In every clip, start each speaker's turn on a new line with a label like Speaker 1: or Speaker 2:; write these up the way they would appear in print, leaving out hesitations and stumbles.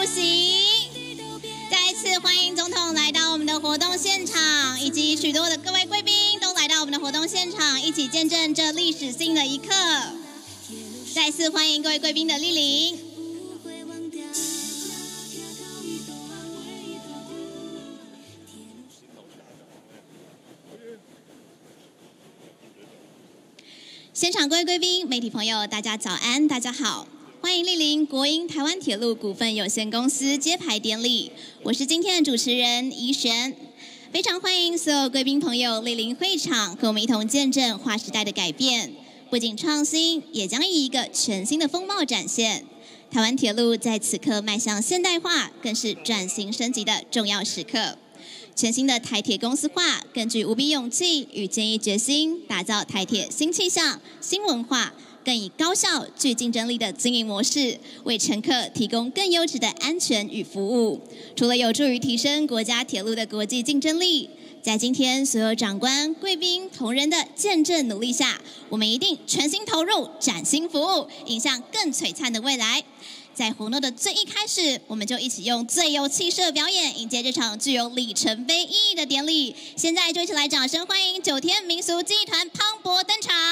Speaker 1: 主席。再一次欢迎总统来到我们的活动现场，以及许多的各位贵宾都来到我们的活动现场，一起见证这历史性的一刻。再次欢迎各位贵宾的莅临。现场各位贵宾、媒体朋友，大家早安，大家好，欢迎莅临国营台湾铁路股份有限公司揭牌典礼。我是今天的主持人怡璇，非常欢迎所有贵宾朋友莅临会场，和我们一同见证划时代的改变。不仅创新，也将以一个全新的风貌展现。台湾铁路在此刻迈向现代化，更是转型升级的重要时刻。全新的台铁公司化，更具无比勇气与坚毅决心，打造台铁新气象、新文化，更以高效、具竞争力的经营模式，为乘客提供更优质的安全与服务。除了有助于提升国家铁路的国际竞争力，在今天所有长官、贵宾、同仁的见证努力下，我们一定全心投入，崭新服务，迎向更璀璨的未来。在活动的最一开始，我们就一起用最有气势的表演迎接这场具有里程碑意义的典礼。现在就一起来掌声欢迎9天民俗技艺团磅礴登场。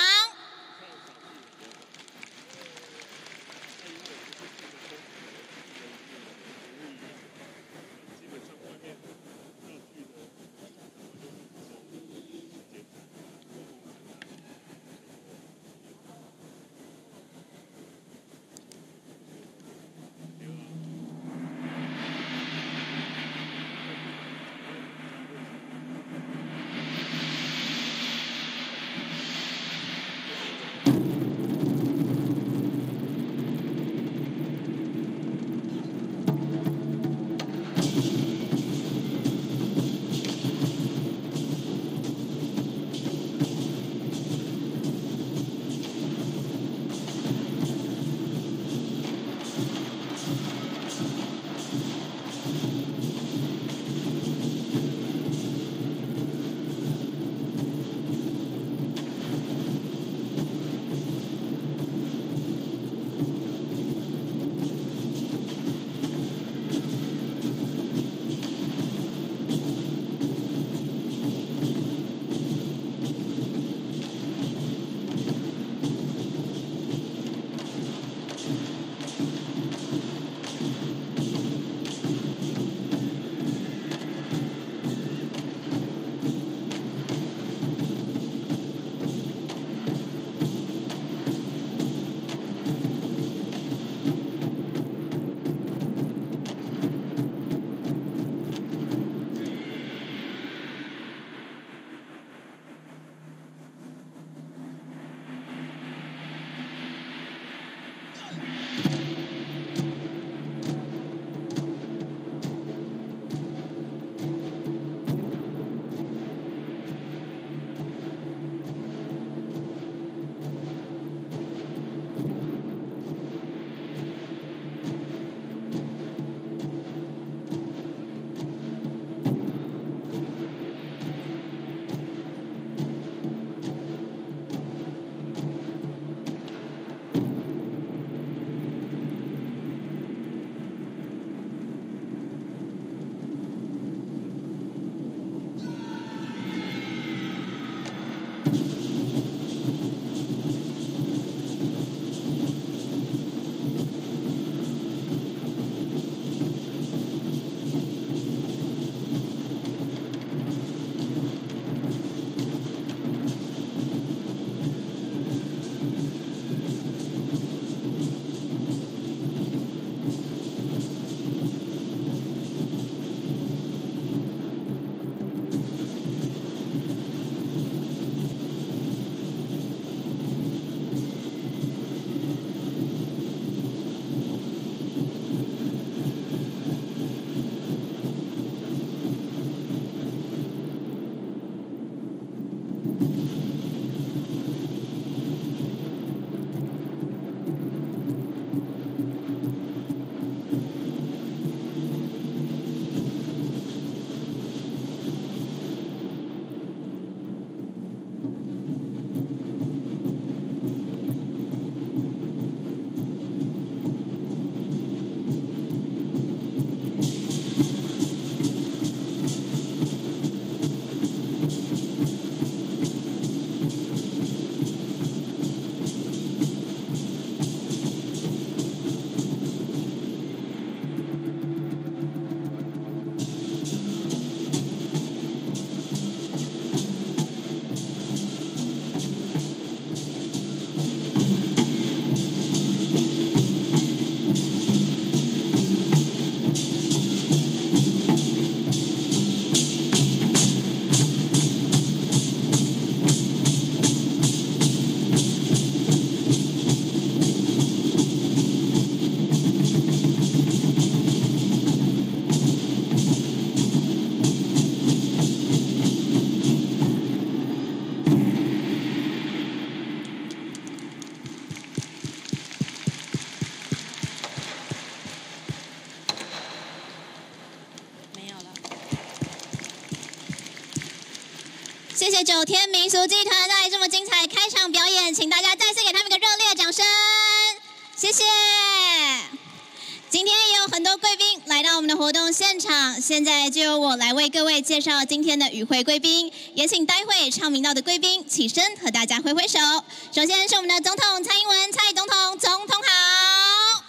Speaker 1: 谢谢九天民俗剧团带来这么精彩开场表演，请大家再次给他们一个热烈的掌声，谢谢。今天也有很多贵宾来到我们的活动现场，现在就由我来为各位介绍今天的与会贵宾，也请待会唱名到的贵宾起身和大家挥挥手。首先是我们的总统蔡英文，蔡总统，总统好。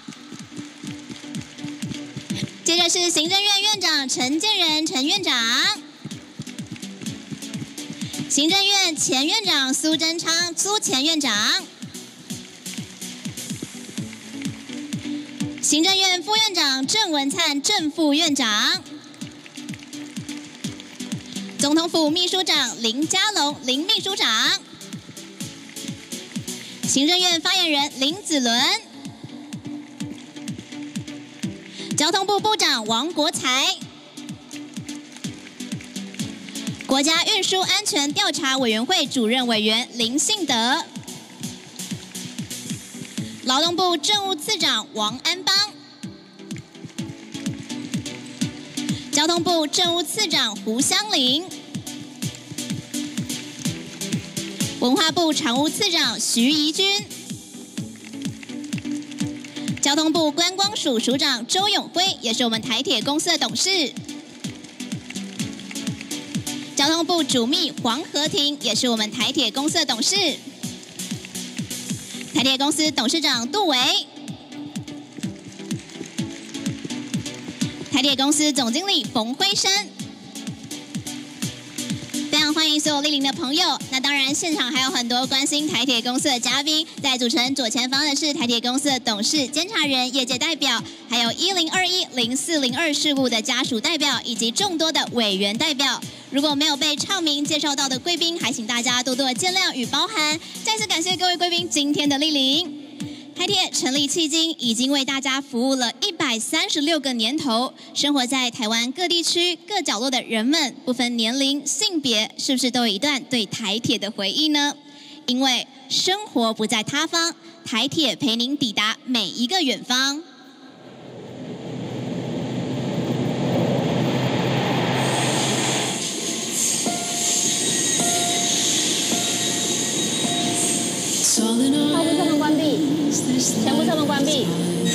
Speaker 1: 接着是行政院院长陈建仁，陈院长。行政院前院长苏贞昌，苏前院长。行政院副院长郑文灿，郑副院长；总统府秘书长林佳龙，林秘书长；行政院发言人林子伦；交通部部长王国材；国家运输安全调查委员会主任委员林信德。劳动部政务次长王安邦，交通部政务次长胡香玲，文化部常务次长徐怡君，交通部观光署署长周永辉，也是我们台铁公司的董事，交通部主秘黄和庭，也是我们台铁公司的董事。台铁公司董事长杜维，台铁公司总经理冯辉生，非常欢迎所有莅临的朋友。那当然，现场还有很多关心台铁公司的嘉宾，在主持人左前方的是台铁公司的董事、监察人、业界代表，还有10210402事务的家属代表，以及众多的委员代表。如果没有被唱名介绍到的贵宾，还请大家多多的见谅与包涵。再次感谢各位贵宾今天的莅临。台铁成立迄今，已经为大家服务了136个年头。生活在台湾各地区各角落的人们，不分年龄、性别，是不是都有一段对台铁的回忆呢？因为生活不在他方，台铁陪您抵达每一个远方。
Speaker 2: 后部车门关闭，前部车门关闭。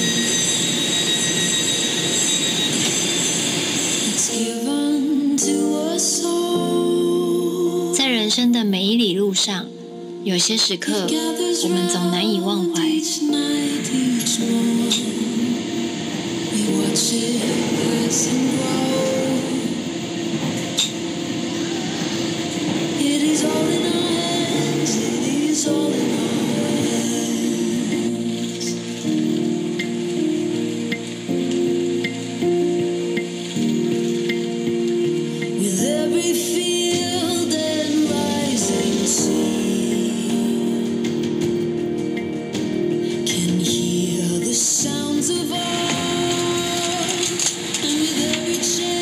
Speaker 3: 在人生的每一里路上，有些时刻我们总难以忘怀。
Speaker 4: Sounds of all, and with every change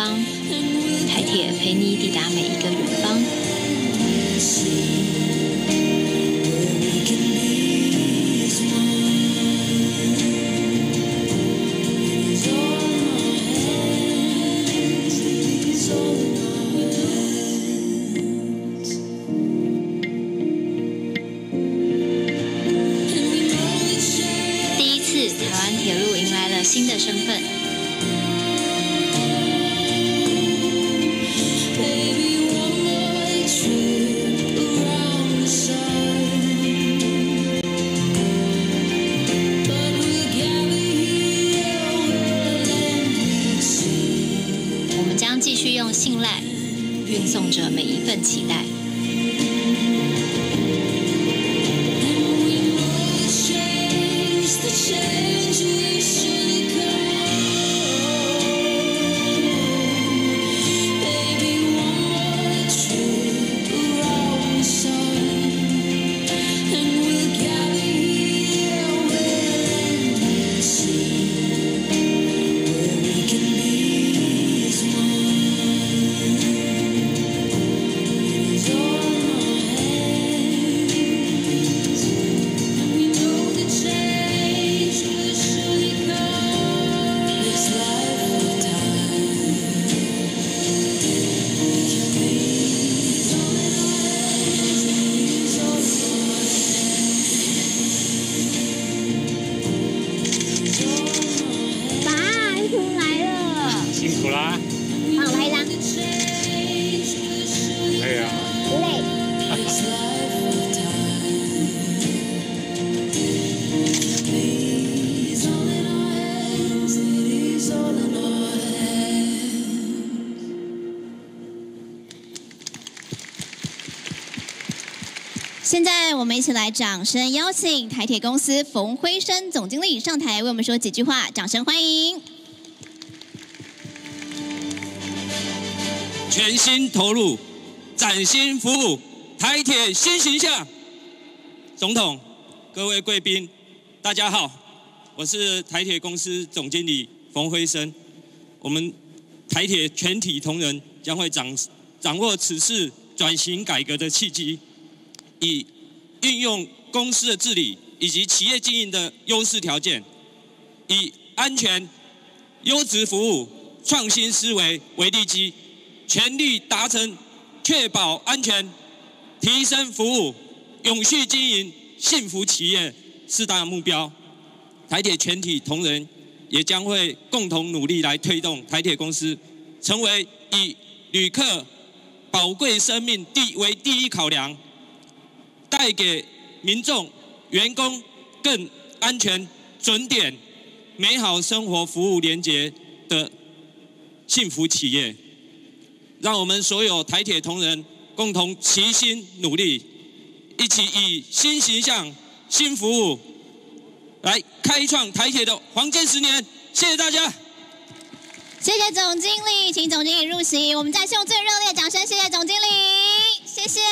Speaker 3: 方，台铁陪你抵达每一个远方。第一次，台湾铁路迎来了新的身份。我们将继续用信赖运送着每一份期待。
Speaker 1: 现在我们一起来掌声邀请台铁公司冯辉生总经理上台为我们说几句话，掌声欢迎。
Speaker 4: 全心投入，崭新服务，台铁新形象。总统，各位贵宾，大家好，我是台铁公司总经理冯辉生。我们台铁全体同仁将会掌握此次转型改革的契机，以运用公司的治理以及企业经营的优势条件，以安全、优质服务、创新思维为利基，全力达成确保安全、提升服务、永续经营、幸福企业四大目标。台铁全体同仁也将会共同努力来推动台铁公司成为以旅客宝贵生命为第一考量，带给民众、员工更安全、准点、美好生活服务连结的幸福企业。让我们所有台铁同仁共同齐心努力，一起以新形象、新服务来开创台铁的黄金10年。谢谢大家。
Speaker 1: 谢谢总经理，请总经理入席。我们再用最热烈的掌声，谢谢总经理，谢谢。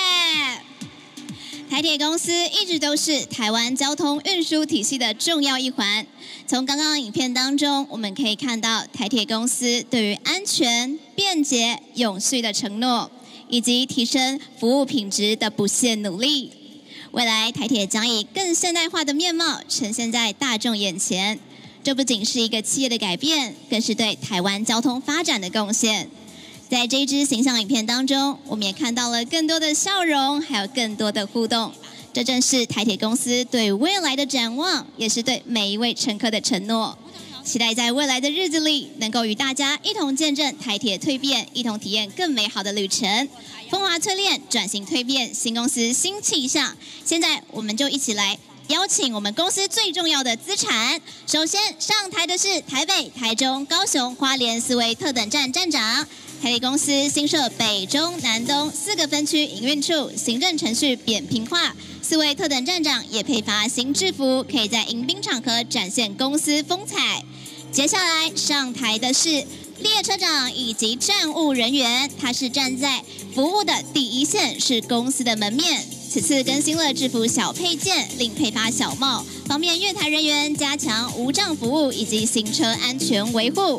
Speaker 1: 台铁公司一直都是台湾交通运输体系的重要一环。从刚刚影片当中，我们可以看到台铁公司对于安全、便捷、永续的承诺，以及提升服务品质的不懈努力。未来台铁将以更现代化的面貌呈现在大众眼前。这不仅是一个企业的改变，更是对台湾交通发展的贡献。在这一支形象影片当中，我们也看到了更多的笑容，还有更多的互动。这正是台铁公司对未来的展望，也是对每一位乘客的承诺。期待在未来的日子里，能够与大家一同见证台铁蜕变，一同体验更美好的旅程。风华淬炼，转型蜕变，新公司新气象。现在我们就一起来邀请我们公司最重要的资产。首先上台的是台北、台中、高雄、花莲4位特等站站长。台铁公司新设北、中、南、东4个分区营运处，行政程序扁平化。4位特等站长也配发新制服，可以在迎宾场合展现公司风采。接下来上台的是列车长以及站务人员，他是站在服务的第一线，是公司的门面。此次更新了制服小配件，另配发小帽，方便月台人员加强无障服务以及行车安全维护。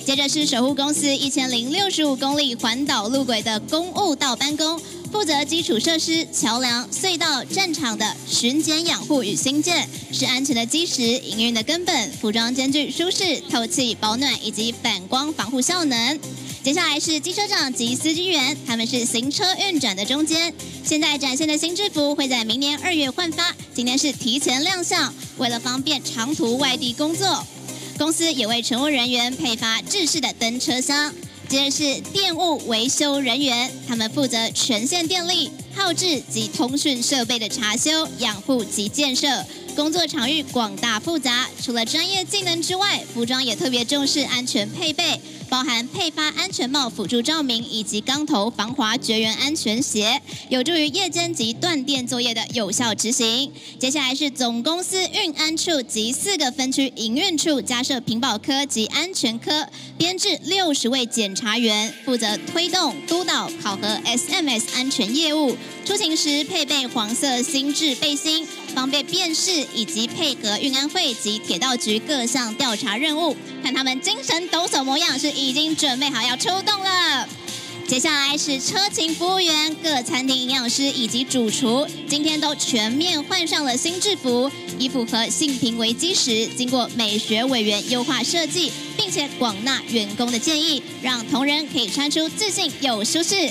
Speaker 1: 接着是守护公司1065公里环岛路轨的公务道班工，负责基础设施、桥梁、隧道、战场的巡检养护与新建，是安全的基石、营运的根本。服装兼具舒适、透气、保暖以及反光防护效能。接下来是机车长及司机员，他们是行车运转的中间。现在展现的新制服会在明年2月换发，今天是提前亮相，为了方便长途外地工作。公司也为乘务人员配发制式的登车箱。接着是电务维修人员，他们负责全线电力、耗制及通讯设备的查修、养护及建设。工作场域广大复杂，除了专业技能之外，服装也特别重视安全配备，包含配发安全帽辅助照明以及钢头防滑绝缘安全鞋，有助于夜间及断电作业的有效执行。接下来是总公司运安处及4个分区营运处加设品保科及安全科，编制60位检查员，负责推动、督导、考核 SMS 安全业务。出勤时配备黄色新制背心，方便辨识以及配合运安会及铁道局各项调查任务。看他们精神抖擞模样，是已经准备好要出动了。接下来是车勤服务员、各餐厅营养师以及主厨，今天都全面换上了新制服，以符合性平为基石，经过美学委员优化设计，并且广纳员工的建议，让同仁可以穿出自信又舒适。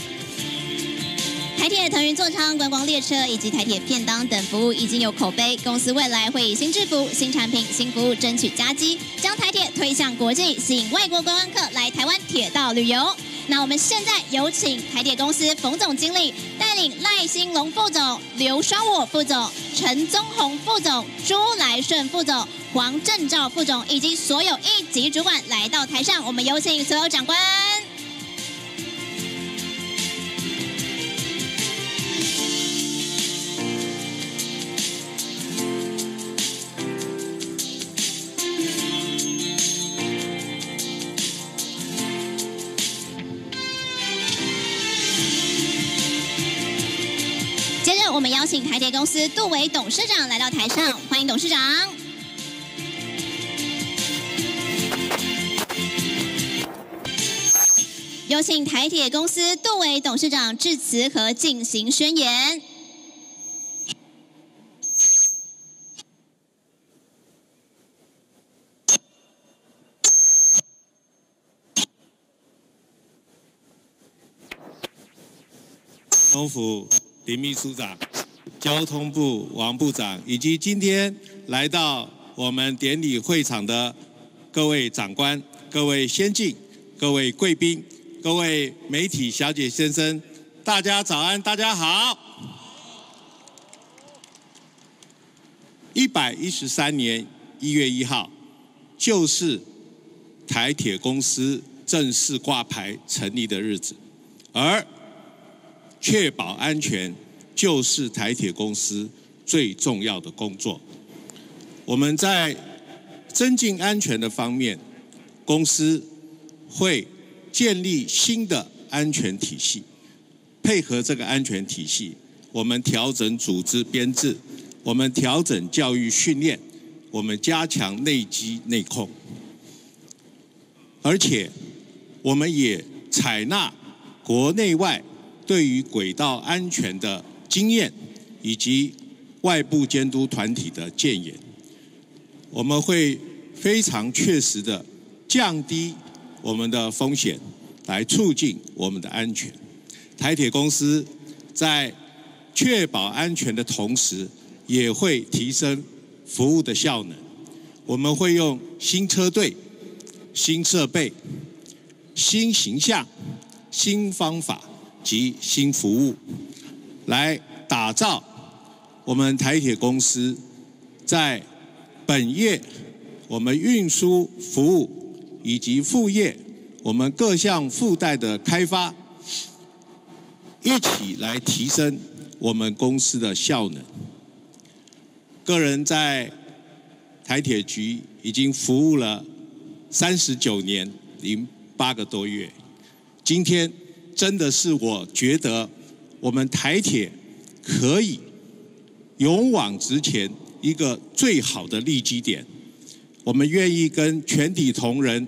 Speaker 1: 台铁腾云座舱、观光列车以及台铁便当等服务已经有口碑，公司未来会以新制服、新产品、新服务争取佳绩，将台铁推向国际，吸引外国观光客来台湾铁道旅游。那我们现在有请台铁公司冯总经理带领赖兴龙副总、刘双我副总、陈宗宏副总、朱来顺副总、黄正照副总以及所有一级主管来到台上，我们有请所有长官。接着，我们邀请台铁公司杜伟董事长来到台上，欢迎董事长。有请台铁公司杜伟董事长致辞和进行宣言。
Speaker 5: 总统府林秘书长、交通部王部长，以及今天来到我们典礼会场的各位长官、各位先进、各位贵宾、各位媒体小姐先生，大家早安，大家好。113年1月1号，就是台铁公司正式挂牌成立的日子，而确保安全就是台铁公司最重要的工作。我们在增进安全的方面，公司会建立新的安全体系，配合这个安全体系，我们调整组织编制，我们调整教育训练，我们加强内机内控，而且我们也采纳国内外对于轨道安全的经验，以及外部监督团体的建言，我们会非常确实的降低我们的风险，来促进我们的安全。台铁公司在确保安全的同时，也会提升服务的效能。我们会用新车队、新设备、新形象、新方法及新服务，来打造我们台铁公司在本业我们运输服务以及副业我们各项附带的开发，一起来提升我们公司的效能。个人在台铁局已经服务了39年零8个多月，今天真的是我觉得我们台铁可以勇往直前一个最好的立基点。我们愿意跟全体同仁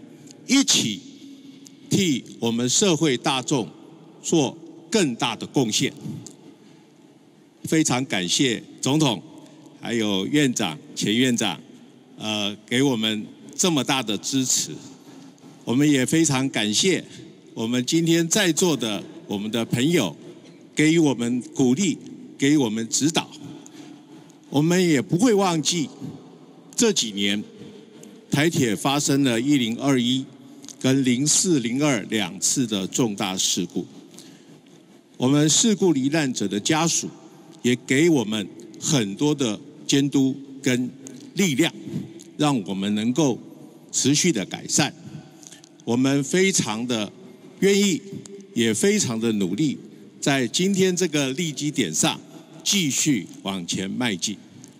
Speaker 5: 一起替我们社会大众做更大的贡献。非常感谢总统，还有院长、前院长，给我们这么大的支持。我们也非常感谢我们今天在座的我们的朋友，给予我们鼓励，给予我们指导。我们也不会忘记这几年台铁发生了1021跟04022次的重大事故。我们事故罹难者的家属也给我们很多的监督跟力量，让我们能够持续的改善。我们非常的愿意，也非常的努力，在今天这个立基点上继续往前迈进。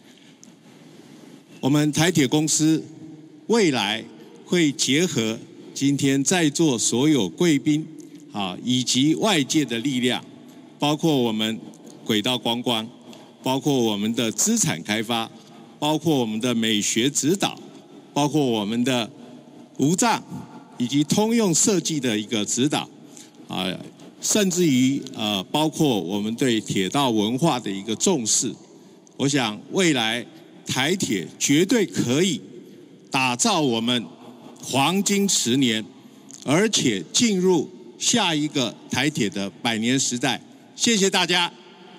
Speaker 5: 我们台铁公司未来会结合今天在座所有贵宾以及外界的力量，包括我们轨道观光，包括我们的资产开发，包括我们的美学指导，包括我们的无障以及通用设计的一个指导，甚至于包括我们对铁道文化的一个重视。我想未来台铁绝对可以打造我们黄金10年，而且进入下一个台铁的100年时代。谢谢大家。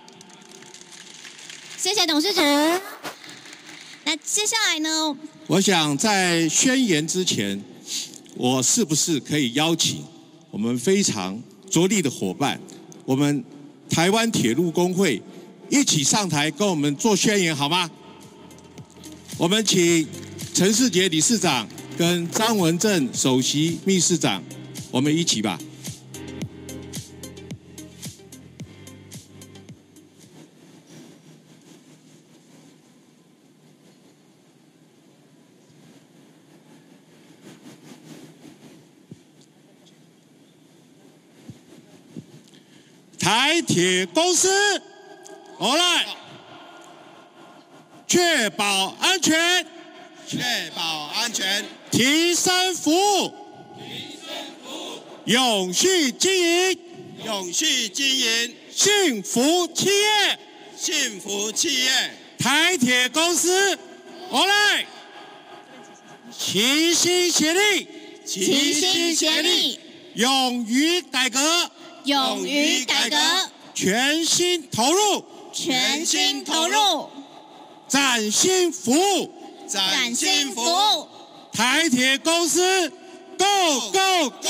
Speaker 1: 谢谢董事长。那接下来呢？
Speaker 5: 我想在宣言之前，我是不是可以邀请我们非常着力的伙伴，我们台湾铁路工会一起上台跟我们做宣言好吗？我们请陈世杰理事长跟张文正首席秘书长，我们一起吧。台铁公司，好来，确保安全，
Speaker 6: 确保安全，
Speaker 5: 提升服务，永续经营，
Speaker 6: 永续经营，
Speaker 5: 幸福企业，
Speaker 6: 幸福企业。
Speaker 5: 台铁公司，好来，齐心协力，
Speaker 1: 齐心协力，
Speaker 5: 勇于改革，
Speaker 1: 勇于改革，
Speaker 5: 全心投入，
Speaker 1: 全心投入，
Speaker 5: 崭新服务，
Speaker 1: 崭新服务。
Speaker 5: 台铁公司 ，Go Go Go！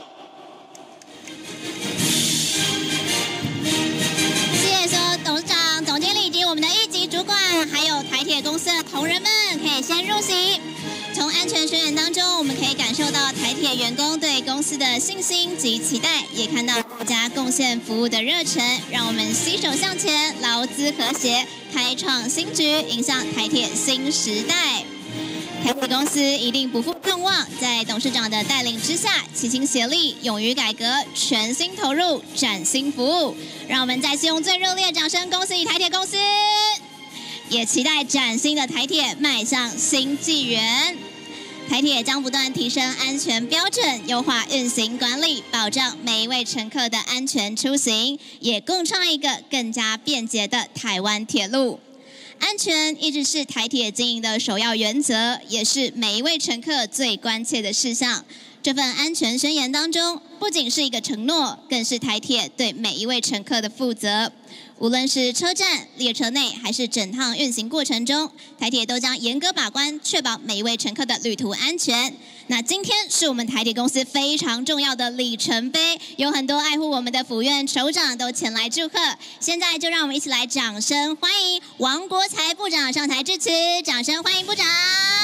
Speaker 1: 谢谢所有董事长、总经理以及我们的一级主管，还有台铁公司的同仁们，可以先入席。从安全宣言当中，我们可以感受到台铁员工对公司的信心及期待，也看到大家贡献服务的热忱。让我们携手向前，劳资和谐，开创新局，迎向台铁新时代。台铁公司一定不负众望，在董事长的带领之下，齐心协力，勇于改革，全心投入，崭新服务。让我们再次用最热烈的掌声恭喜台铁公司，也期待崭新的台铁迈向新纪元。台铁将不断提升安全标准，优化运行管理，保障每一位乘客的安全出行，也共创一个更加便捷的台湾铁路。安全一直是台铁经营的首要原则，也是每一位乘客最关切的事项。这份安全宣言当中，不仅是一个承诺，更是台铁对每一位乘客的负责。无论是车站、列车内，还是整趟运行过程中，台铁都将严格把关，确保每一位乘客的旅途安全。那今天是我们台铁公司非常重要的里程碑，有很多爱护我们的府院首长都前来祝贺。现在就让我们一起来掌声欢迎王国材部长上台致辞，掌声欢迎部长。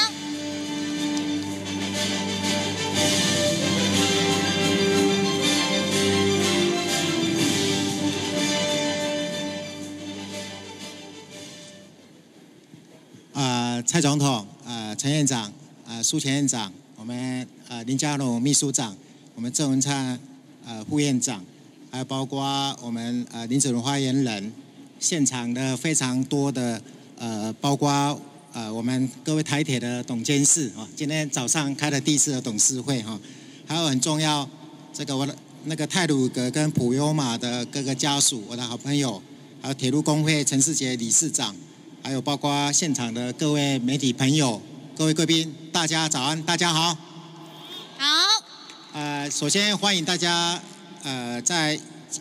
Speaker 7: 蔡总统、陈院长、苏前院长，我们林佳龙秘书长，我们郑文灿副院长，还有包括我们林子荣发言人，现场的非常多的包括我们各位台铁的董监事今天早上开了第一次的董事会还有很重要，这个我的那个太鲁阁跟普悠玛的各个家属，我的好朋友，还有铁路工会陈世杰理事长，还有包括现场的各位媒体朋友、各位贵宾，大家早安，大家好。
Speaker 1: 好。
Speaker 7: 首先欢迎大家在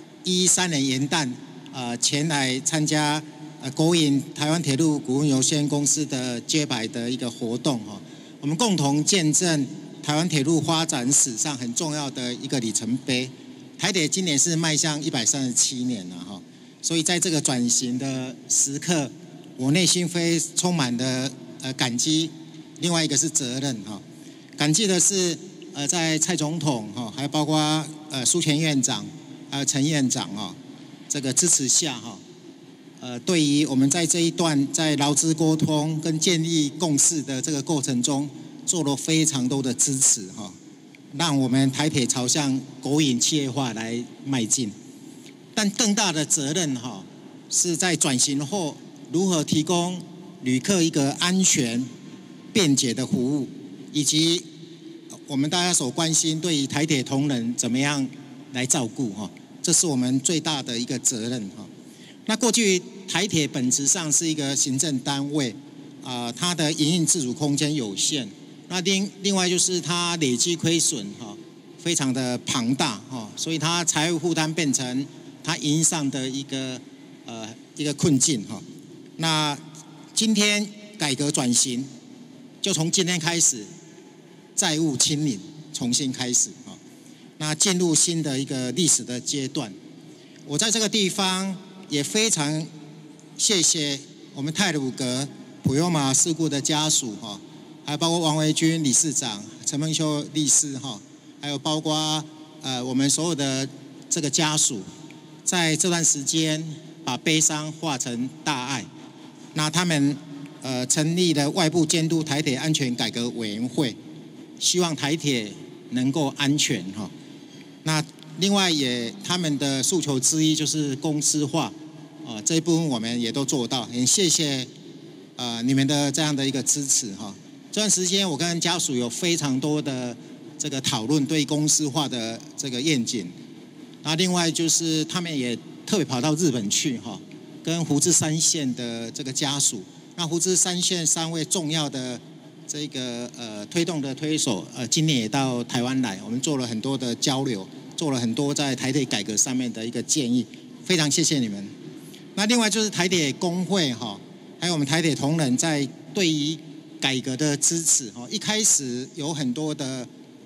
Speaker 7: 113年元旦前来参加国营台湾铁路股份有限公司的揭牌的一个活动哈。我们共同见证台湾铁路发展史上很重要的一个里程碑。台铁今年是迈向137年了哈，所以在这个转型的时刻，我内心充满的感激，另外一个是责任哈。感激的是在蔡总统哈，还有包括苏前院长，还有陈院长哈，这个支持下哈。对于我们在这一段在劳资沟通跟建立共识的这个过程中，做了非常多的支持哈，让我们台铁朝向国营企业化来迈进。但更大的责任哈，是在转型后如何提供旅客一个安全、便捷的服务，以及我们大家所关心对于台铁同仁怎么样来照顾哈，这是我们最大的一个责任哈。那过去台铁本质上是一个行政单位，它的营运自主空间有限。那另外就是它累积亏损哈，非常的庞大哈，所以它财务负担变成它营运上的一个困境哈。那今天改革转型，就从今天开始，债务清零，重新开始哈。那进入新的一个历史的阶段，我在这个地方也非常谢谢我们太鲁阁普悠玛事故的家属哈，还包括王维军理事长、陈梦秀律师哈，还有包括我们所有的这个家属，在这段时间把悲伤化成大爱。那他们成立了外部监督台铁安全改革委员会，希望台铁能够安全哈。那另外他们的诉求之一就是公司化，这一部分我们也都做到，很谢谢你们的这样的一个支持哈。这段时间我跟家属有非常多的这个讨论对公司化的这个愿景，那另外就是他们也特别跑到日本去哈，跟福知山线的这个家属，那福知山线3位重要的这个推动的推手，今年也到台湾来，我们做了很多的交流，做了很多在台铁改革上面的一个建议，非常谢谢你们。那另外就是台铁工会哈，还有我们台铁同仁在对于改革的支持哈，一开始有很多的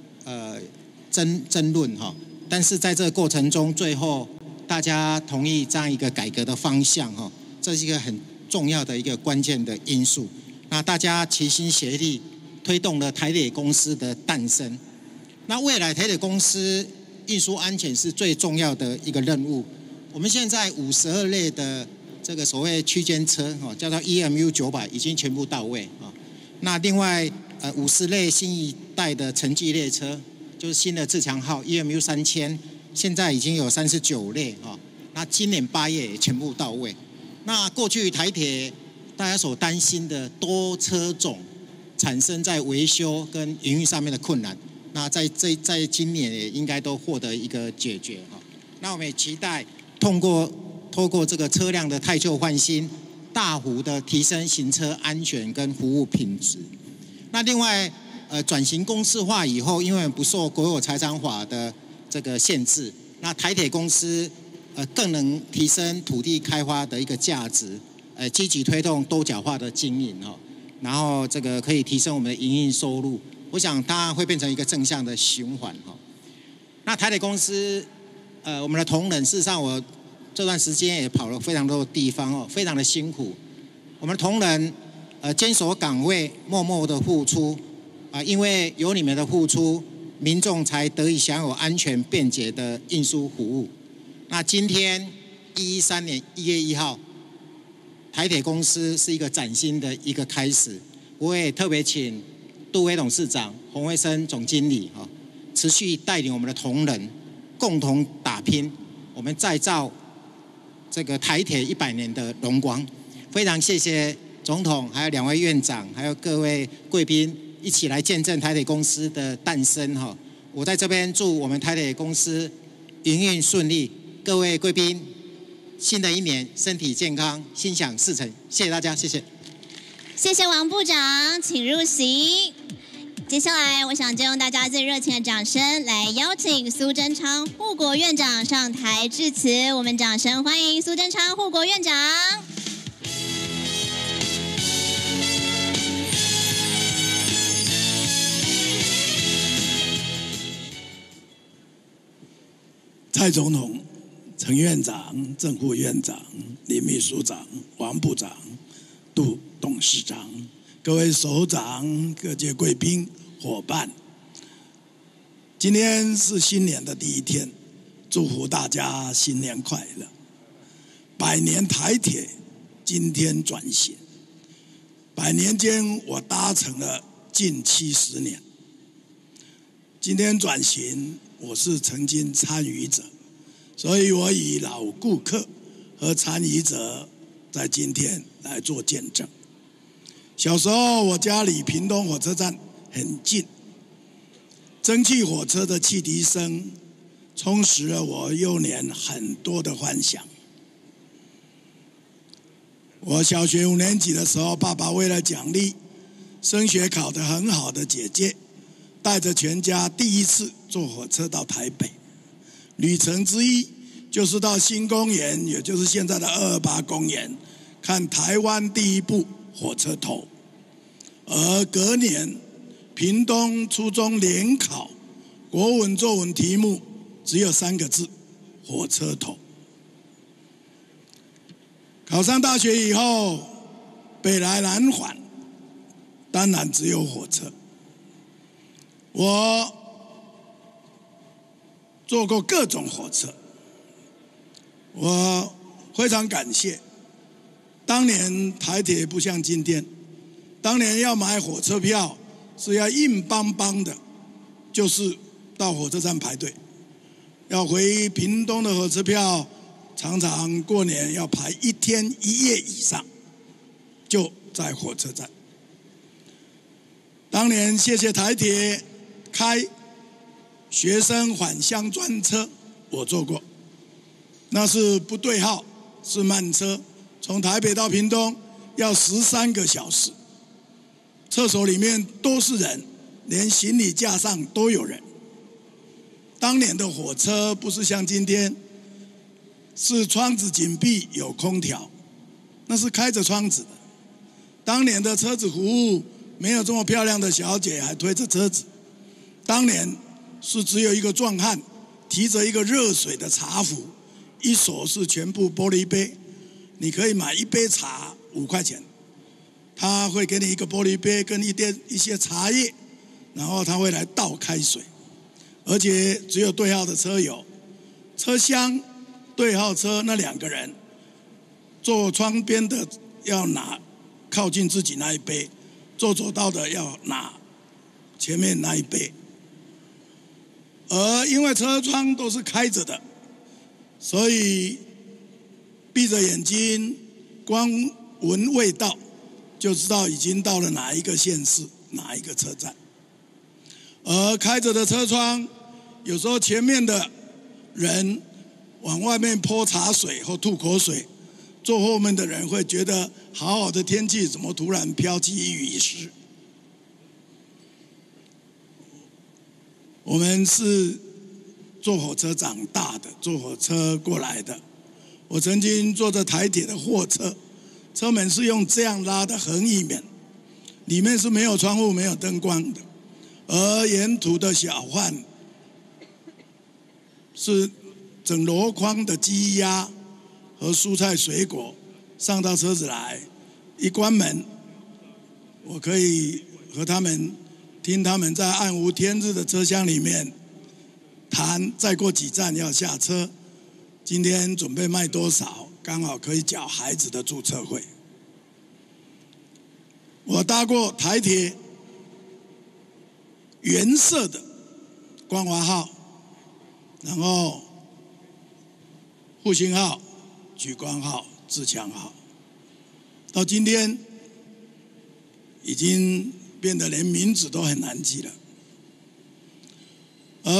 Speaker 7: 争论哈，但是在这个过程中，最后大家同意这样一个改革的方向哈，这是一个很重要的一个关键的因素。那大家齐心协力推动了台铁公司的诞生。那未来台铁公司运输安全是最重要的一个任务。我们现在52类的这个所谓区间车叫做 EMU 900已经全部到位啊。那另外50类新一代的城际列车，就是新的自强号 EMU 3000，现在已经有39类啊。那今年8月也全部到位。那过去台铁大家所担心的多车种产生在维修跟营运上面的困难，那在今年也应该都获得一个解决哈。那我们也期待透过这个车辆的汰旧换新，大幅的提升行车安全跟服务品质。那另外转型公司化以后，因为不受国有财产法的这个限制，那台铁公司更能提升土地开发的一个价值，积极推动多角化的经营哈，然后这个可以提升我们的营运收入，我想它会变成一个正向的循环哈。那台铁公司我们的同仁，事实上我这段时间也跑了非常多的地方哦，非常的辛苦。我们的同仁坚守岗位，默默的付出因为有你们的付出，民众才得以享有安全便捷的运输服务。那今天113年1月1号，台铁公司是一个崭新的一个开始。我也特别请杜威董事长、洪惠生总经理持续带领我们的同仁，共同打拼，我们再造这个台铁100年的荣光。非常谢谢总统，还有2位院长，还有各位贵宾一起来见证台铁公司的诞生哈。 我在这边祝我们台铁公司营运顺利，各位贵宾，新的一年身体健康，心想事成。谢谢大家，谢谢。
Speaker 1: 谢谢王部长，请入席。接下来，我想就用大家最热情的掌声来邀请苏贞昌护国院长上台致辞。我们掌声欢迎苏贞昌护国院长。
Speaker 8: 蔡总统、陈院长、郑副院长、林秘书长、王部长、杜董事长、各位首长、各界贵宾、伙伴，今天是新年的第一天，祝福大家新年快乐。100年台铁今天转型，100年间我搭乘了近70年。今天转型，我是曾经参与者，所以我以老顾客和参与者在今天来做见证。小时候，我家离屏东火车站很近，蒸汽火车的汽笛声充实了我幼年很多的幻想。我小学5年级的时候，爸爸为了奖励升学考得很好的姐姐，带着全家第一次坐火车到台北。旅程之一就是到新公园，也就是现在的228公园，看台湾第一部火车头。而隔年，屏东初中联考国文作文题目只有3个字：火车头。考上大学以后，北来南返，当然只有火车。我坐过各种火车，我非常感谢。当年台铁不像今天，当年要买火车票是要硬邦邦的，就是到火车站排队。要回屏东的火车票，常常过年要排1天1夜以上，就在火车站。当年谢谢台铁开学生返乡专车，我坐过，那是不对号，是慢车，从台北到屏东要13个小时，厕所里面都是人，连行李架上都有人。当年的火车不是像今天，是窗子紧闭有空调，那是开着窗子的。当年的车子服务没有这么漂亮的小姐还推着车子，当年是只有一个壮汉提着一个热水的茶壶，一手是全部玻璃杯，你可以买1杯茶5块钱，他会给你一个玻璃杯跟一些茶叶，然后他会来倒开水，而且只有对号的车友，车厢对号车那2个人，坐窗边的要拿靠近自己那一杯，坐走道的要拿前面那一杯。而因为车窗都是开着的，所以闭着眼睛光闻味道就知道已经到了哪一个县市哪一个车站。而开着的车窗，有时候前面的人往外面泼茶水或吐口水，坐后面的人会觉得好好的天气怎么突然飘起雨丝。我们是坐火车长大的，坐火车过来的。我曾经坐着台铁的货车，车门是用这样拉的横翼门，里面是没有窗户没有灯光的，而沿途的小贩是整箩筐的鸡鸭和蔬菜水果上到车子来，一关门，我可以和他们听他们在暗无天日的车厢里面谈，再过几站要下车，今天准备卖多少，刚好可以缴孩子的注册费。我搭过台铁原色的光华号，然后复兴号、莒光号、自强号，到今天已经变得连名字都很难记了。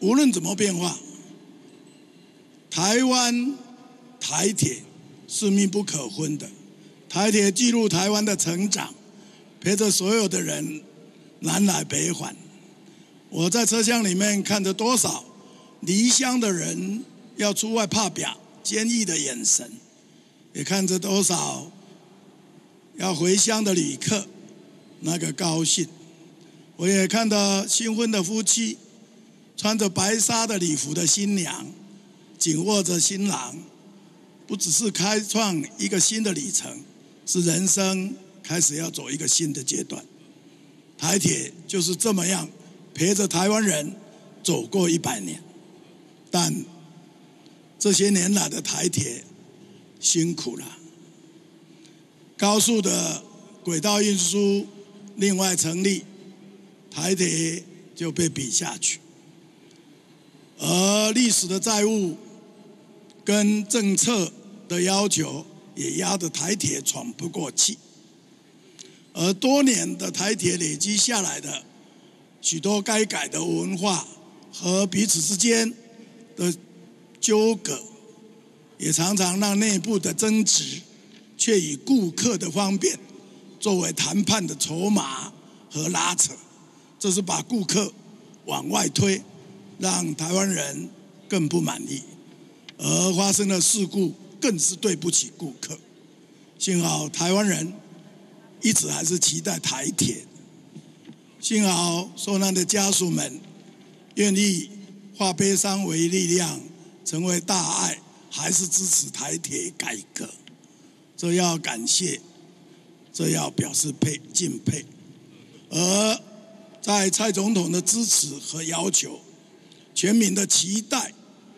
Speaker 8: 无论怎么变化，台湾台铁是密不可分的。台铁记录台湾的成长，陪着所有的人南来北返。我在车厢里面看着多少离乡的人要出外拍拼坚毅的眼神，也看着多少要回乡的旅客那个高兴。我也看到新婚的夫妻，穿着白纱的礼服的新娘，紧握着新郎，不只是开创一个新的里程，是人生开始要走一个新的阶段。台铁就是这么样陪着台湾人走过100年，但这些年来的台铁辛苦了。高速的轨道运输另外成立，台铁就被比下去，而历史的债务跟政策的要求也压得台铁喘不过气，而多年的台铁累积下来的许多该改的文化和彼此之间的纠葛，也常常让内部的争执却以顾客的方便作为谈判的筹码和拉扯，这是把顾客往外推，让台湾人更不满意，而发生的事故更是对不起顾客。幸好台湾人一直还是期待台铁，幸好受难的家属们愿意化悲伤为力量，成为大爱，还是支持台铁改革。这要感谢，这要表示敬佩。而在蔡总统的支持和要求，全民的期待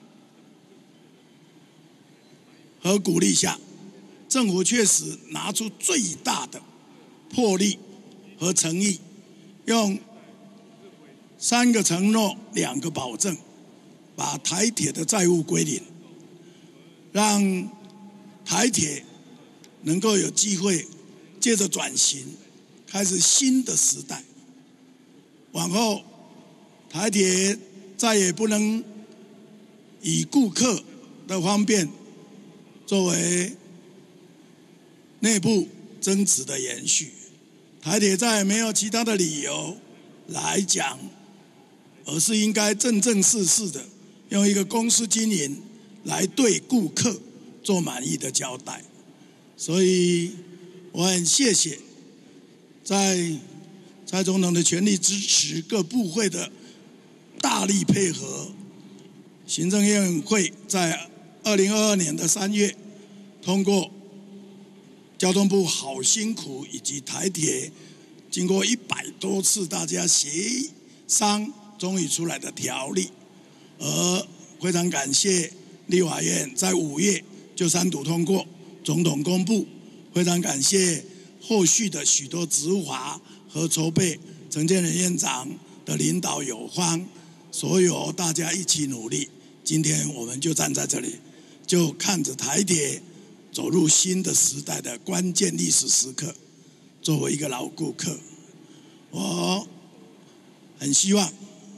Speaker 8: 和鼓励下，政府确实拿出最大的魄力和诚意，用3个承诺、2个保证，把台铁的债务归零，让台铁能够有机会借着转型，开始新的时代。往后，台铁再也不能以顾客的方便作为内部争执的延续，台铁再也没有其他的理由来讲，而是应该正正式式的用一个公司经营来对顾客做满意的交代。所以我很谢谢在蔡总统的全力支持，各部会的大力配合，行政院会在2022年的3月通过交通部好辛苦以及台铁经过100多次大家协商终于出来的条例，而非常感谢立法院在5月就3读通过，总统公布，非常感谢后续的许多执法和筹备，陈建仁院长的领导有方，所有大家一起努力，今天我们就站在这里，就看着台铁走入新的时代的关键历史时刻。作为一个老顾客，我很希望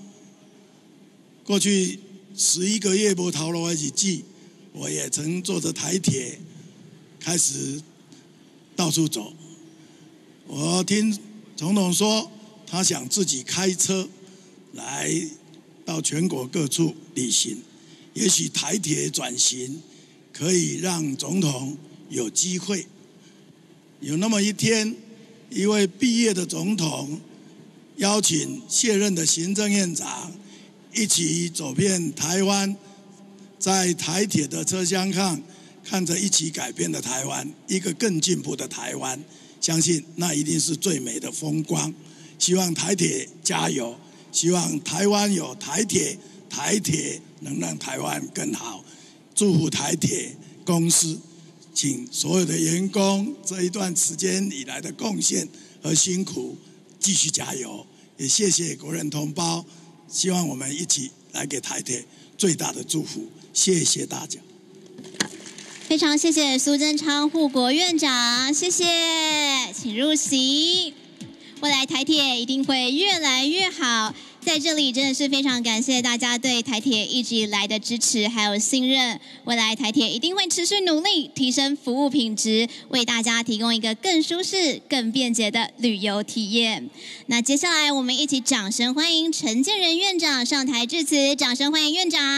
Speaker 8: 过去11个月没头路的日子，我也曾坐着台铁开始到处走。我听总统说，他想自己开车来到全国各处旅行，也许台铁转型可以让总统有机会，有那么一天，一位毕业的总统邀请卸任的行政院长一起走遍台湾，在台铁的车厢看着一起改变的台湾，一个更进步的台湾，相信那一定是最美的风光。希望台铁加油，希望台湾有台铁，台铁能让台湾更好。祝福台铁公司，请所有的员工这一段时间以来的贡献和辛苦继续加油，也谢谢国人同胞，希望我们一起来给台铁最大的祝福，谢谢大家。
Speaker 1: 非常谢谢苏贞昌护国院长，谢谢，请入席。未来台铁一定会越来越好， 在这里真的是非常感谢大家对台铁一直以来的支持还有信任，未来台铁一定会持续努力提升服务品质，为大家提供一个更舒适、更便捷的旅游体验。那接下来我们一起掌声欢迎陈建仁院长上台致辞，掌声欢迎院长。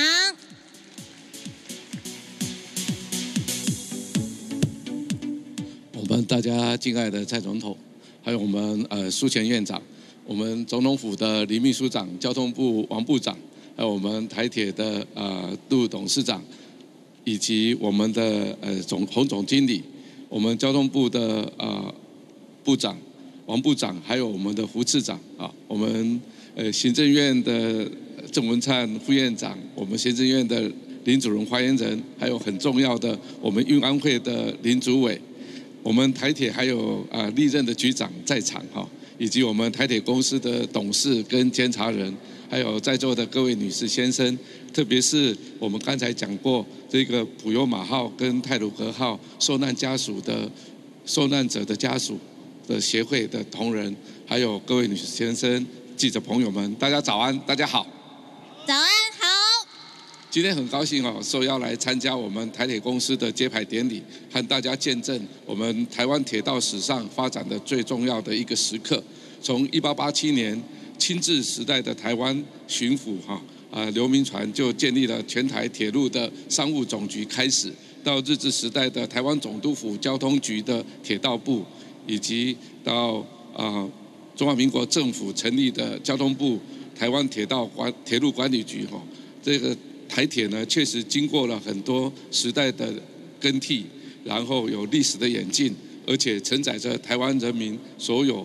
Speaker 9: 我们大家敬爱的蔡总统，还有我们苏前院长，我们总统府的林秘书长、交通部王部长，还有我们台铁的杜董事长，以及我们的洪总经理，我们交通部的部长王部长，还有我们的胡次长啊，我们行政院的郑文灿副院长，我们行政院的林主任发言人，还有很重要的我们运安会的林主委。我们台铁还有历任的局长在场哈，以及我们台铁公司的董事跟监察人，还有在座的各位女士先生，特别是我们刚才讲过这个普悠玛号跟太鲁阁号受难者的家属的协会的同仁，还有各位女士先生、记者朋友们，大家早安，大家好。
Speaker 1: 早安，好。
Speaker 9: 今天很高兴受邀来参加我们台铁公司的揭牌典礼，和大家见证我们台湾铁道史上发展的最重要的一个时刻。从1887年清治时代的台湾巡抚刘铭传就建立了全台铁路的商务总局开始，到日治时代的台湾总督府交通局的铁道部，以及到中华民国政府成立的交通部台湾铁路管理局这个台铁呢，确实经过了很多时代的更替，然后有历史的演进，而且承载着台湾人民所有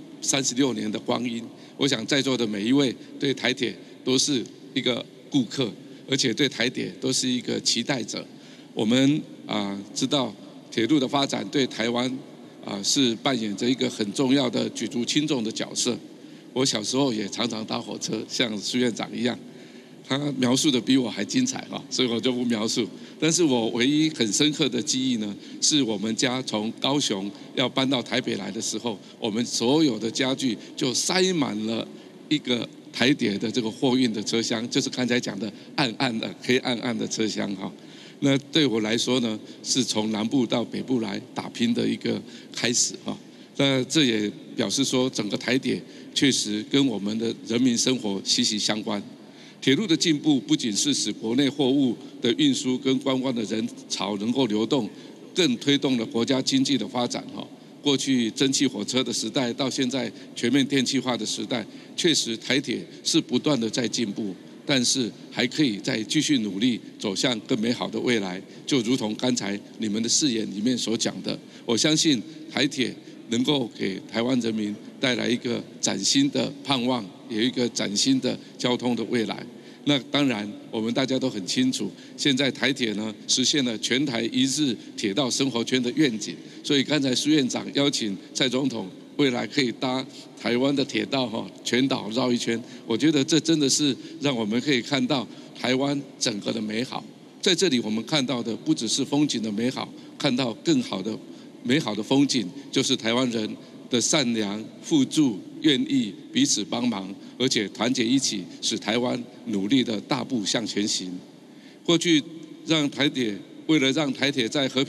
Speaker 9: 136年的光阴。我想在座的每一位对台铁都是一个顾客，而且对台铁都是一个期待者。我们知道铁路的发展对台湾是扮演着一个很重要的举足轻重的角色。我小时候也常常搭火车，像苏院长一样。他描述的比我还精彩所以我就不描述。但是我唯一很深刻的记忆呢，是我们家从高雄要搬到台北来的时候，我们所有的家具就塞满了一个台铁的这个货运的车厢，就是刚才讲的暗暗的黑暗暗的车厢那对我来说呢，是从南部到北部来打拼的一个开始那这也表示说，整个台铁确实跟我们的人民生活息息相关。铁路的进步不仅是使国内货物的运输跟观光的人潮能够流动，更推动了国家经济的发展过去蒸汽火车的时代到现在全面电气化的时代，确实台铁是不断的在进步，但是还可以再继续努力走向更美好的未来。就如同刚才你们的誓言里面所讲的，我相信台铁能够给台湾人民带来一个崭新的盼望，有一个崭新的交通的未来。那当然我们大家都很清楚，现在台铁呢实现了全台一日铁道生活圈的愿景，所以刚才苏院长邀请蔡总统未来可以搭台湾的铁道全岛绕一圈，我觉得这真的是让我们可以看到台湾整个的美好。在这里我们看到的不只是风景的美好，看到更好的美好的风景，就是台湾人的善良、互助、愿意彼此帮忙，而且团结一起，使台湾努力的大步向前行。过去为了让台铁在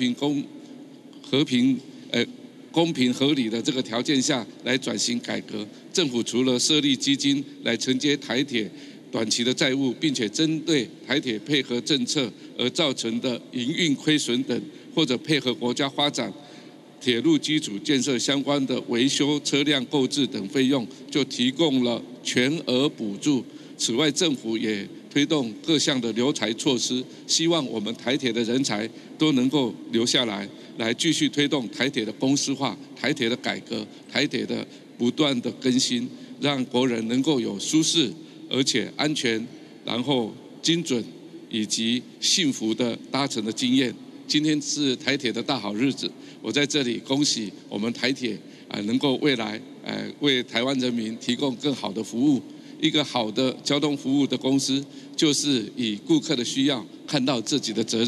Speaker 9: 公平合理的这个条件下来转型改革，政府除了设立基金来承接台铁短期的债务，并且针对台铁配合政策而造成的营运亏损等，或者配合国家发展铁路基础建设相关的维修、车辆购置等费用，就提供了全额补助。此外，政府也推动各项的留才措施，希望我们台铁的人才都能够留下来，来继续推动台铁的公司化、台铁的改革、台铁的不断的更新，让国人能够有舒适而且安全，然后精准以及幸福的搭乘的经验。今天是台铁的大好日子，我在这里恭喜我们台铁能够未来为台湾人民提供更好的服务。一个好的交通服务的公司，就是以顾客的需要看到自己的责任，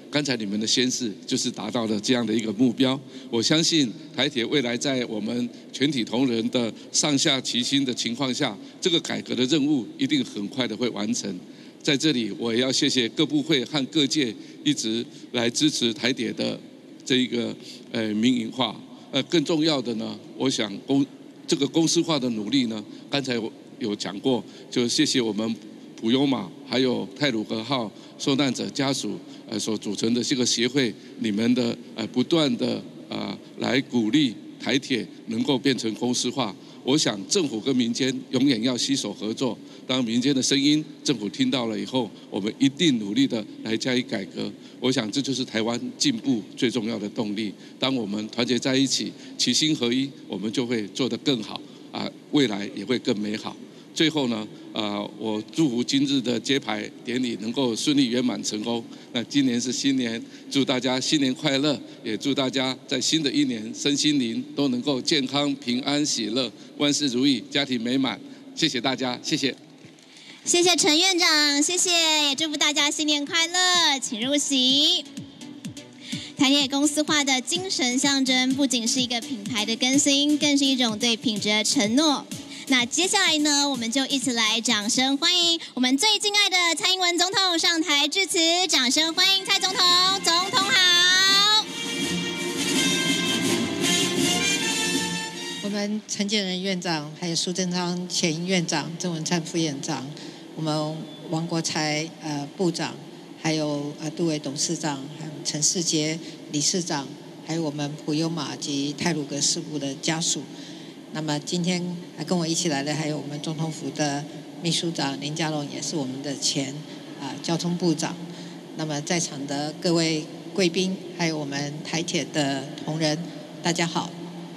Speaker 9: 刚才你们的宣誓就是达到了这样的一个目标。我相信台铁未来在我们全体同仁的上下齐心的情况下，这个改革的任务一定很快的会完成。在这里，我也要谢谢各部会和各界一直来支持台铁的这一个民营化。更重要的呢，我想这个公司化的努力呢，刚才我有讲过，就谢谢我们普悠玛还有太鲁阁号受难者家属所组成的这个协会，你们的不断的来鼓励台铁能够变成公司化。我想政府跟民间永远要携手合作，当民间的声音政府听到了以后，我们一定努力的来加以改革。我想这就是台湾进步最重要的动力。当我们团结在一起，齐心合一，我们就会做得更好未来也会更美好。最后呢，我祝福今日的揭牌典礼能够顺利圆满成功。那今年是新年，祝大家新年快乐，也祝大家在新的一年身心灵都能够健康、平安、喜乐，万事如意，家庭美满。谢谢大家，谢谢。
Speaker 1: 谢谢陈院长，谢谢，也祝福大家新年快乐，请入席。台铁公司化的精神象征，不仅是一个品牌的更新，更是一种对品质的承诺。那接下来呢，我们就一起来掌声欢迎我们最敬爱的蔡英文总统上台致辞，掌声欢迎蔡总统，总统好。
Speaker 10: 我们陈建仁院长，还有苏贞昌前院长、郑文灿副院长，我们王国材部长，还有杜伟董事长，还有陈世杰理事长，还有我们普悠玛及太鲁阁事故的家属。那么今天跟我一起来的还有我们总统府的秘书长林佳龙，也是我们的前交通部长。那么在场的各位贵宾，还有我们台铁的同仁，大家好。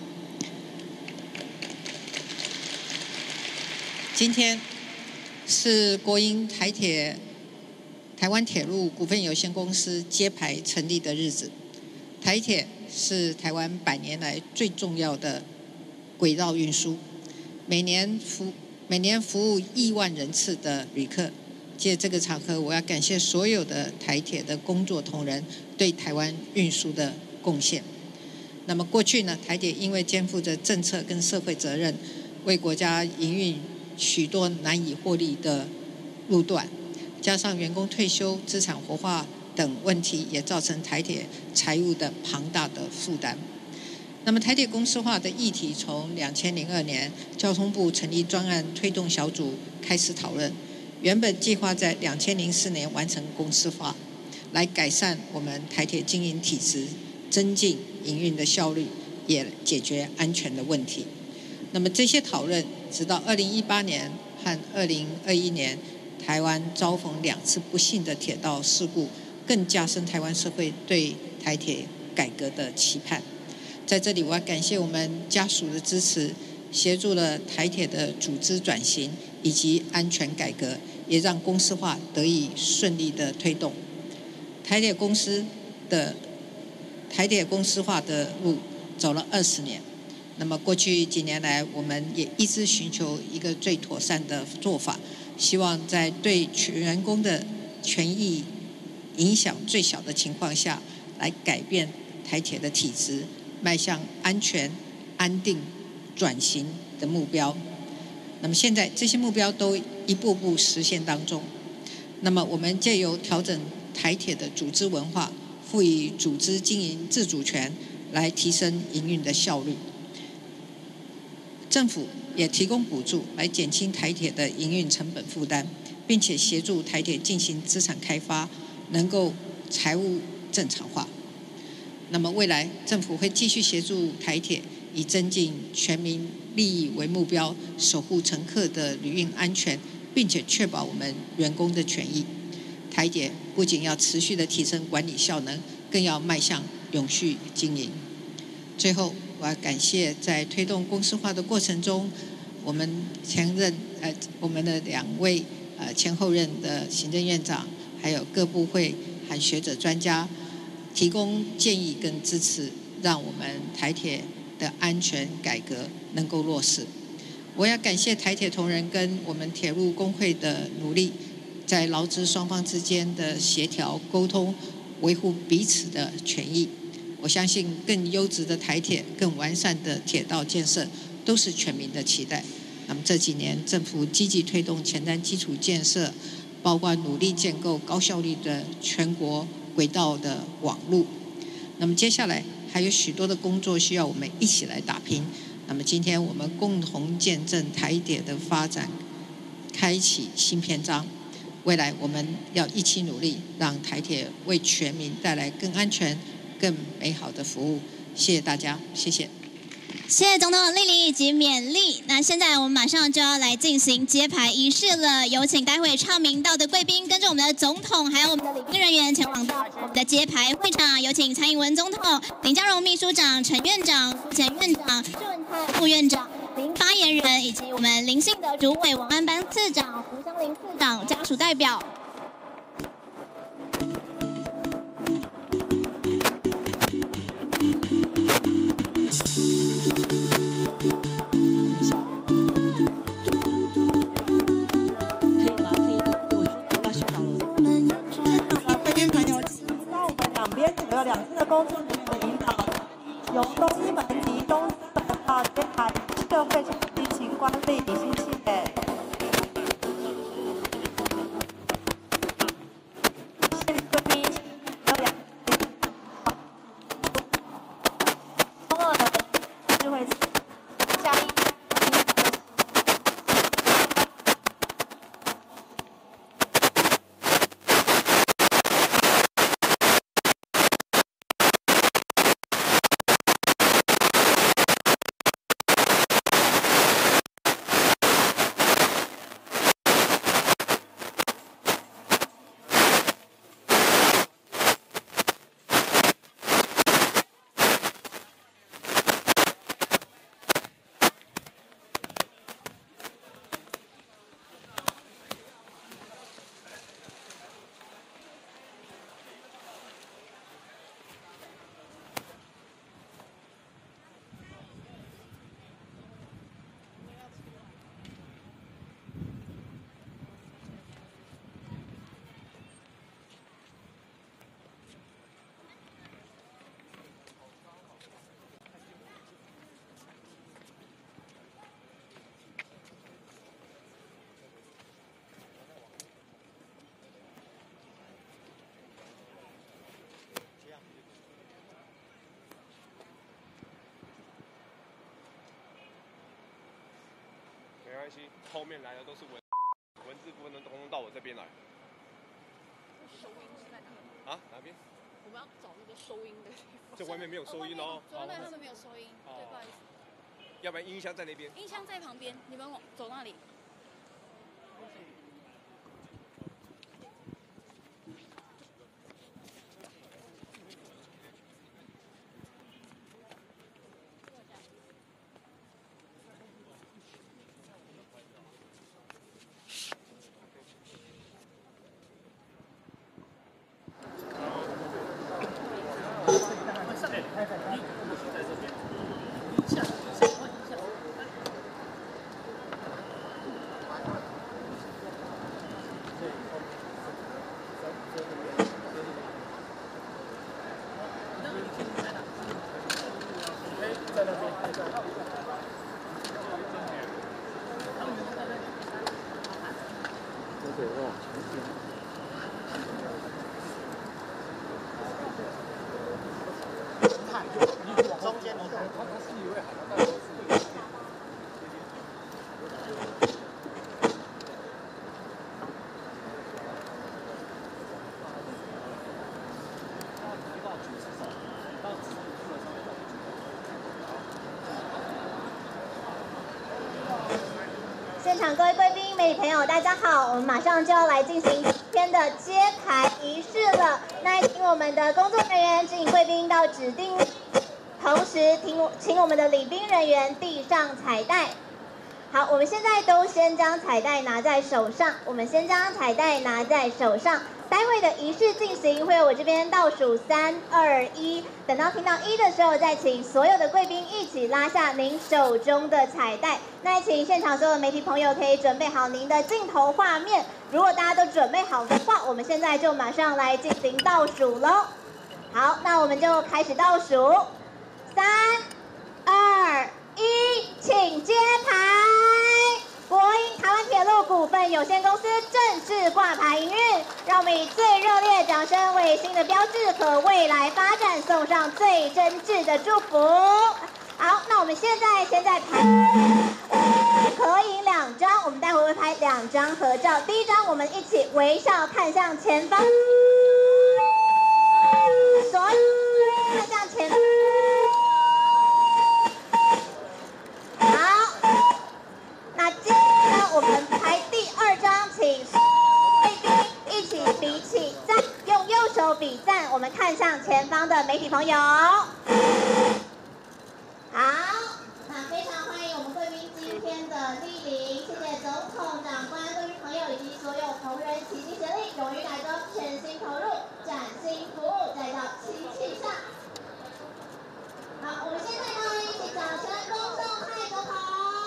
Speaker 10: 今天是国营台湾铁路股份有限公司揭牌成立的日子。台铁是台湾100年来最重要的轨道运输，每年服务亿万人次的旅客。借这个场合，我要感谢所有的台铁的工作同仁对台湾运输的贡献。那么过去呢，台铁因为肩负着政策跟社会责任，为国家营运许多难以获利的路段，加上员工退休、资产活化等问题，也造成台铁财务的庞大的负担。那么台铁公司化的议题从2002年交通部成立专案推动小组开始讨论，原本计划在2004年完成公司化，来改善我们台铁经营体制，增进营运的效率，也解决安全的问题。那么这些讨论直到2018年和2021年台湾遭逢2次不幸的铁道事故，更加深台湾社会对台铁改革的期盼。在这里，我要感谢我们家属的支持，协助了台铁的组织转型以及安全改革，也让公司化得以顺利的推动。台铁公司化的路走了20年。那么过去几年来，我们也一直寻求一个最妥善的做法，希望在对员工的权益影响最小的情况下，来改变台铁的体制，迈向安全、安定、转型的目标。那么现在这些目标都一步步实现当中。那么我们借由调整台铁的组织文化，赋予组织经营自主权，来提升营运的效率。政府也提供补助，来减轻台铁的营运成本负担，并且协助台铁进行资产开发，能够财务正常化。那么未来政府会继续协助台铁，以增进全民利益为目标，守护乘客的旅运安全，并且确保我们员工的权益。台铁不仅要持续的提升管理效能，更要迈向永续经营。最后，我要感谢在推动公司化的过程中，我们的2位前后任的行政院长，还有各部会和学者专家提供建议跟支持，让我们台铁的安全改革能够落实。我要感谢台铁同仁跟我们铁路工会的努力，在劳资双方之间的协调沟通， 维护彼此的权益。我相信更优质的台铁、更完善的铁道建设，都是全民的期待。那么这几年政府积极推动前瞻基础建设，包括努力建构高效率的全国轨道的网路。那么接下来还有许多的工作需要我们一起来打拼。那么今天我们共同见证台铁的发展，开启新篇章。未来我们要一起努力，让台铁为全民带来更安全、更美好的服务。谢谢大家，谢谢。
Speaker 1: 谢谢总统莅临以及勉励。那现在我们马上就要来进行揭牌仪式了，有请待会唱名道的贵宾跟着我们的总统还有我们的礼宾人员前往到我们的揭牌会场。有请蔡英文总统、林佳龙秘书长、陈院长、苏前院长、郑文灿副院长、林发言人以及我们林信德主委、王安班次长、胡湘林次长、家属代表。
Speaker 11: 有2次的工作人员的引导，由东一门及东四门到揭牌社会进行观礼，谢谢。
Speaker 12: 没关系，后面来的都是文字部分都通通到我这边来。
Speaker 13: 收音是在哪里？
Speaker 12: 啊，哪边？
Speaker 13: 我们要找那个收音的地方。
Speaker 12: 这外面没有收音哦。
Speaker 13: 外面他们没有收音，对，不好意思。
Speaker 12: 要不然音箱在那边。
Speaker 13: 音箱在旁边，你们走那里。
Speaker 1: 现场各位贵宾、媒体朋友，大家好！我们马上就要来进行今天的揭牌仪式了。那请我们的工作人员指引贵宾到指定，同时请我们的礼宾人员递上彩带。好，我们现在都先将彩带拿在手上。
Speaker 14: 待会的仪式进行，会有我这边倒数3、2、1，等到听到1的时候，再请所有的贵宾一起拉下您手中的彩带。那也请现场所有的媒体朋友可以准备好您的镜头画面。如果大家都准备好的话，我们现在就马上来进行倒数喽。好，那我们就开始倒数，3、2、1，请揭牌。国营台湾铁路股份有限公司正式挂牌营运，让我们以最热烈的掌声为新的标志和未来发展送上最真挚的祝福。好，那我们现在拍合影2张，我们待会会拍2张合照。第一张，我们一起微笑看向前方，所有看向前方。好。那接着呢，我们拍第2张，请贵宾一起比起赞，用右手比赞。我们看向前方的媒体朋友。好，那非常欢迎我们贵宾今天的莅临，谢谢总统、长官、贵宾朋友以及所有同仁齐心协力，勇于改革，全心投入，崭新服务，再到旗气上。好，我们现在呢，一起掌声恭送蔡总统。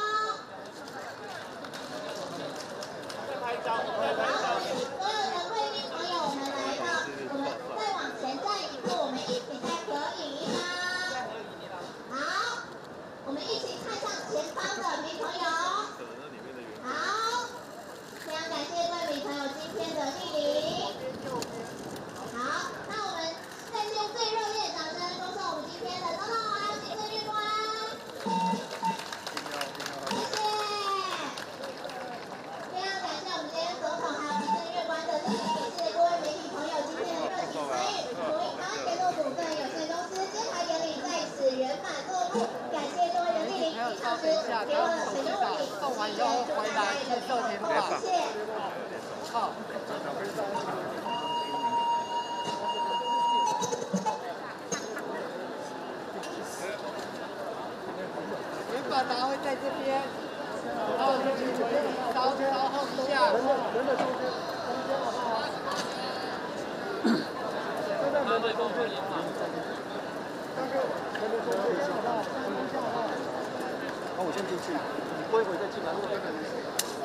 Speaker 14: 好，请所有的贵宾朋友，我们来到，我们再往前站一步，我们一起再合影1张。好，我们一起看向前方的媒体朋友。好，非常感谢各位媒体朋友今天的莅临。好，那我们再次用最热烈的掌声恭送我们今天的总统还有行政院官。谢谢。非常感谢我们今天总统还有行政院官的莅临，也谢谢各位媒体朋友今天的热情参与。国营台湾铁路股份有限公司揭牌典礼在此圆满落幕，感谢各位的莅临。离场时给我的水用物品，送完以后回来是热情的，谢谢。好。原本呢会在这边。然后就稍后一下，人的中间好不好？就在门的中间，但是人的中间好不好？好，我先进去，你过一会再进来，如果没事。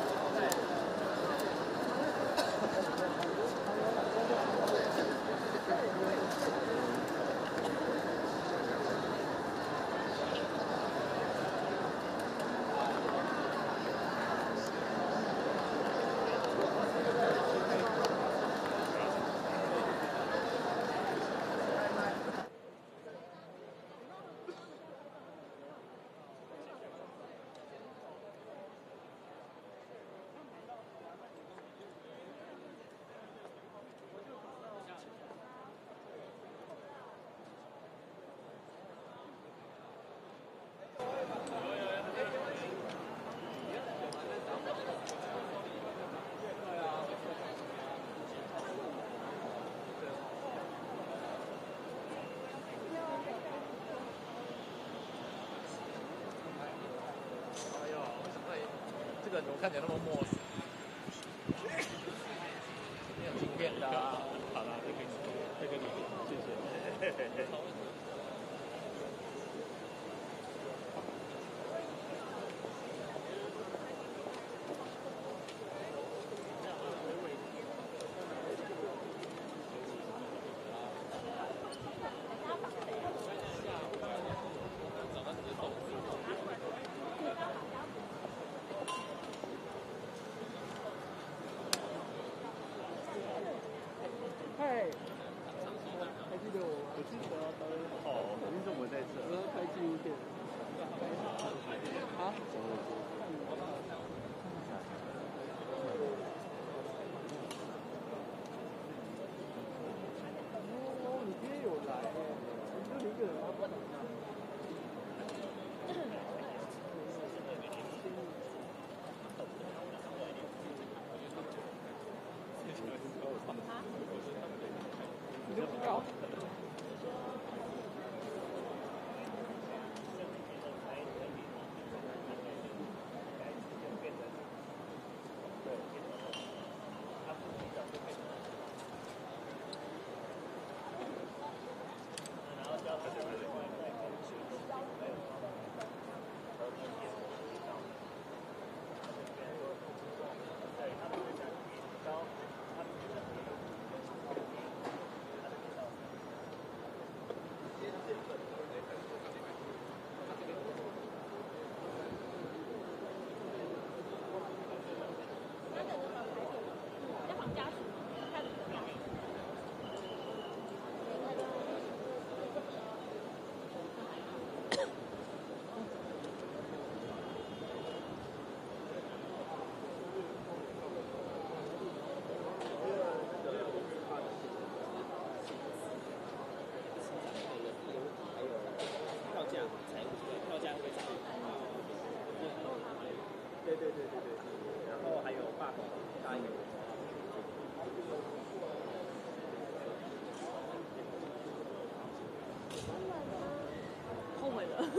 Speaker 14: 这个怎么看起来那么陌生？没有镜片的啊。好了，这个你，谢谢。还记得我记得。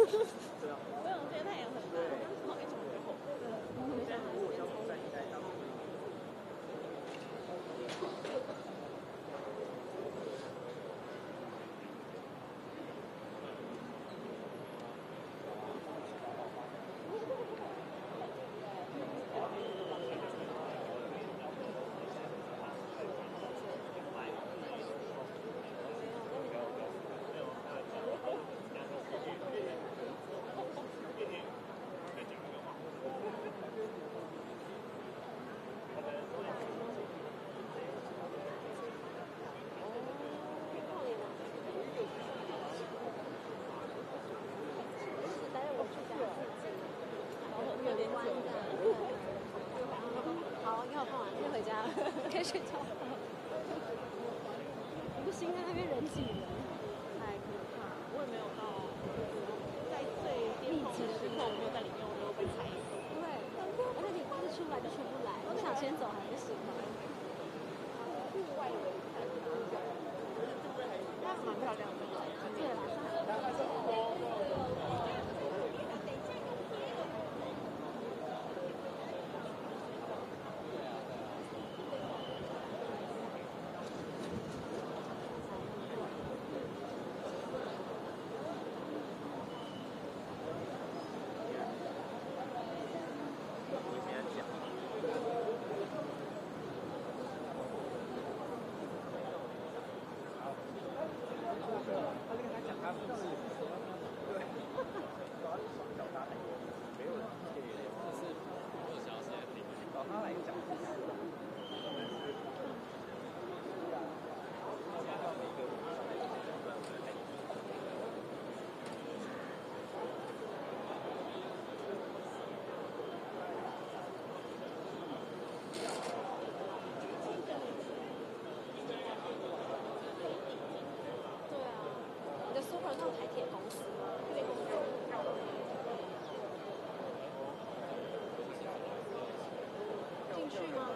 Speaker 2: 好，你好放完，可以回家了，可以睡觉了。不行，在那边人挤人，太可怕。我也没有到在最巅峰的时刻，我没有在里面，我没有被踩死。对，而且你光是出来就出不来，我想先走还不行吗？户外的看，那蛮漂亮的。对啦。super 上台铁公司吗？进去吗？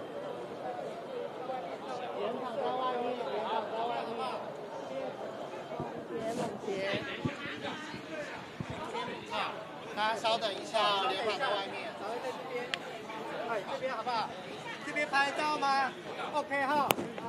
Speaker 15: 连躺在外面，连躺在外面。别猛杰。大家稍等一下，连躺在外面。在这边，哎，这边好不好？这边拍照吗 ？OK 哈。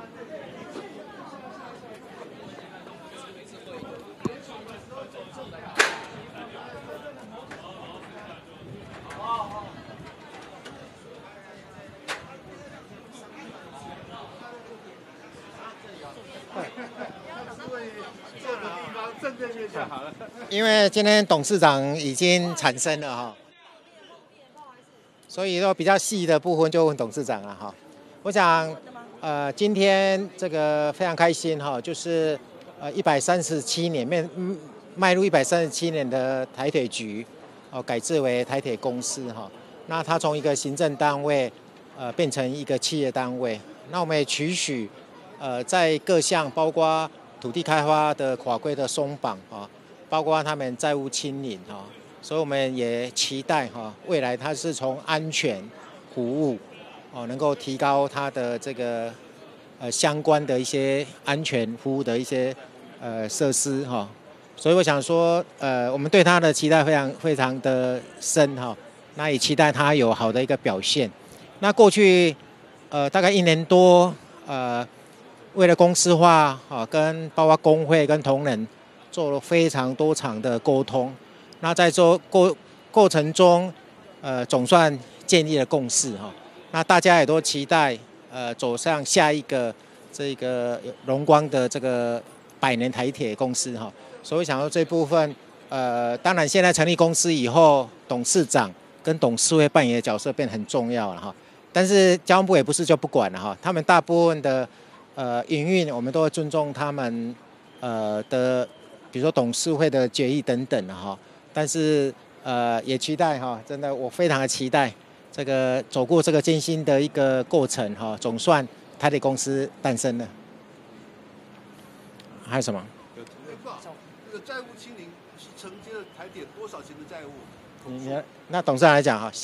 Speaker 15: 因为今天董事长已经产生了哈，所以说比较细的部分就问董事长了哈。我想今天这个非常开心哈，就是137年迈入137年的台铁局改制为台铁公司哈。那它从一个行政单位变成一个企业单位。那我们也期许在各项包括土地开发的法规的松绑啊，包括他们债务清零哈，所以我们也期待哈，未来它是从安全服务能够提高它的这个相关的一些安全服务的一些设施哈，所以我想说我们对它的期待非常的深哈，那也期待它有好的一个表现。那过去大概1年多为了公司化跟包括工会跟同仁做了非常多场的沟通，那在过程中总算建立了共识哈。那大家也都期待走上下一个这个荣光的这个100年台铁公司哈。所以想说这部分当然现在成立公司以后，董事长跟董事会扮演的角色变得很重要了哈。但是交通部也不是就不管了哈，他们大部分的营运我们都会尊重他们的，比如说董事会的决议等等哈。但是也期待哈，真的我非常的期待这个走过这个艰辛的一个过程哈，总算台铁公司诞生了。还有什么？
Speaker 16: 这个债务清零是承接了台铁多少钱的债务？
Speaker 7: 那董事长来讲哈，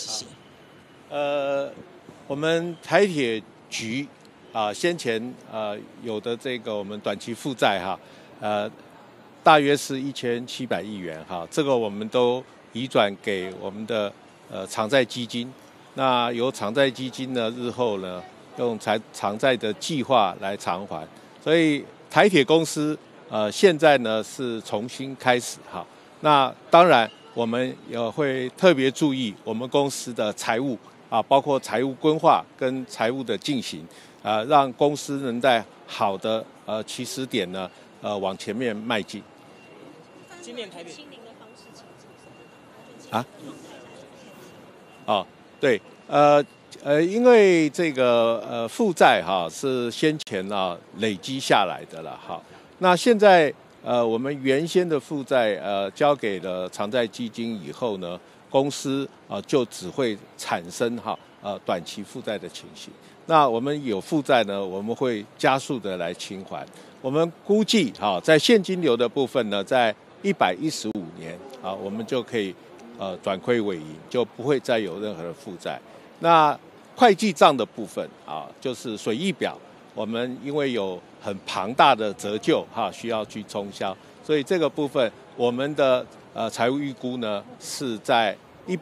Speaker 5: 我们台铁局先前有的这个我们短期负债哈， 大约是1700亿元哈，这个我们都移转给我们的偿债基金。那由偿债基金呢，日后呢用偿债的计划来偿还。所以台铁公司现在呢是重新开始哈。那当然我们也会特别注意我们公司的财务包括财务规划跟财务的进行让公司能在好的起始点呢往前面迈进。
Speaker 2: 今年台北清零的方式请怎么
Speaker 5: 对，因为这个负债是先前累积下来的了哈。那现在我们原先的负债交给了偿债基金以后呢，公司就只会产生短期负债的情形。那我们有负债呢，我们会加速的来清还。我们估计在现金流的部分呢，在115年我们就可以转亏为盈，就不会再有任何的负债。那会计账的部分就是损益表，我们因为有很庞大的折旧需要去冲销，所以这个部分我们的财务预估呢是在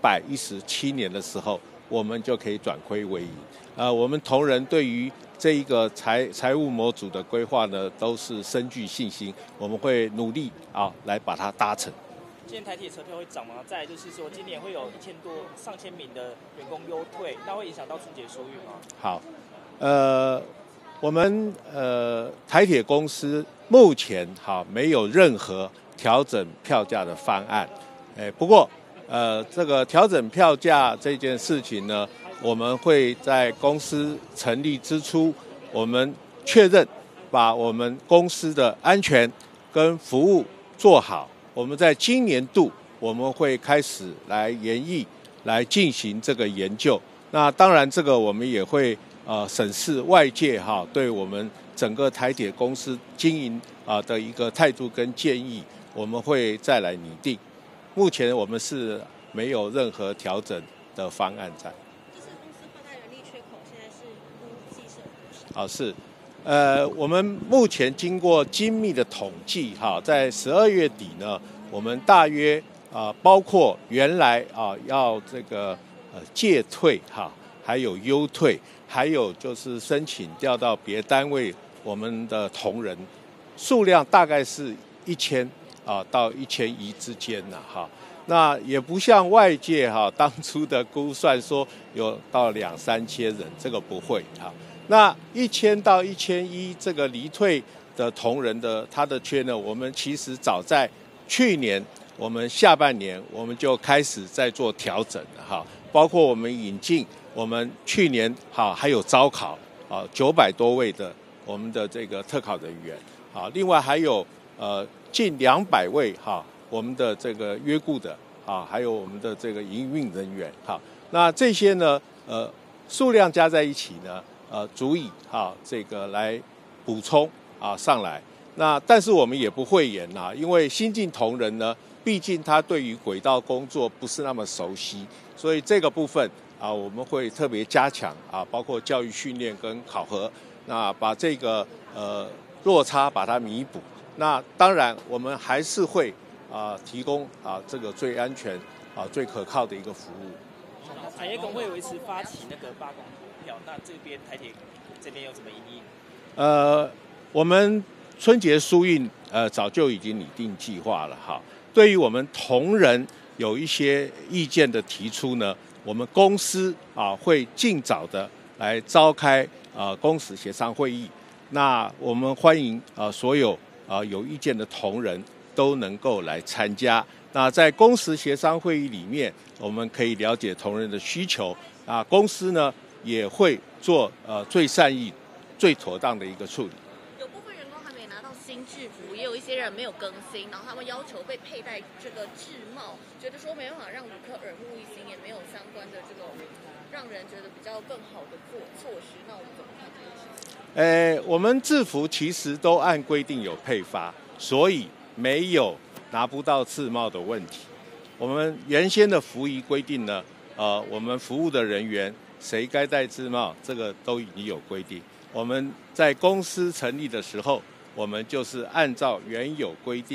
Speaker 5: 117年的时候，我们就可以转亏为盈。我们同仁对于这一个财务模组的规划呢，都是深具信心，我们会努力来把它达成。
Speaker 2: 今年台铁车票会涨吗？再来就是说，今年会有1000多上千名的员工优退，那会影响到春节疏运吗？
Speaker 5: 好，我们台铁公司目前没有任何调整票价的方案，不过这个调整票价这件事情呢，我们会在公司成立之初，我们确认把我们公司的安全跟服务做好。我们在今年度我们会开始来研议，来进行这个研究。那当然，这个我们也会审视外界对我们整个台铁公司经营的一个态度跟建议，我们会再来拟定。目前我们是没有任何调整的方案在。
Speaker 2: 这次公司扩大人力缺口，现在是估计是多少？
Speaker 5: 是。我们目前经过精密的统计在12月底呢，我们大约包括原来要这个借退还有优退，还有就是申请调到别单位我们的同仁数量大概是1000到1100之间那也不像外界当初的估算说有到2-3千人，这个不会那1000到1100这个离退的同仁的他的缺呢，我们其实早在去年我们下半年我们就开始在做调整了包括我们引进我们去年还有招考900多位的我们的这个特考人员另外还有近200位我们的这个约雇的还有我们的这个营运人员那这些呢数量加在一起呢足以这个来补充上来。那但是我们也不讳言因为新进同仁呢，毕竟他对于轨道工作不是那么熟悉，所以这个部分我们会特别加强包括教育训练跟考核，那把这个落差把它弥补。那当然我们还是会提供这个最安全最可靠的一个服务。
Speaker 2: 产业工会维持发起那个罢工投票，那这边台铁这边有什么因应？
Speaker 5: 我们春节疏运早就已经拟定计划了对于我们同仁有一些意见的提出呢，我们公司会尽早的来召开工时协商会议。那我们欢迎所有有意见的同仁都能够来参加。那在工时协商会议里面，我们可以了解同仁的需求公司呢也会做最善意、最妥当的一个处理。
Speaker 13: 有部分员工还没拿到新制服，也有一些人没有更新，然后他们要求被佩戴这个制帽，觉得说没办法让旅客耳目一新，也没有相关的这种让人觉得比较更好的措施。那我们怎么看这件事情？
Speaker 5: 我们制服其实都按规定有配发，所以没有拿不到制帽的问题。我们原先的服役规定呢，我们服务的人员谁该戴制帽，这个都已经有规定。我们在公司成立的时候，我们就是按照原有规定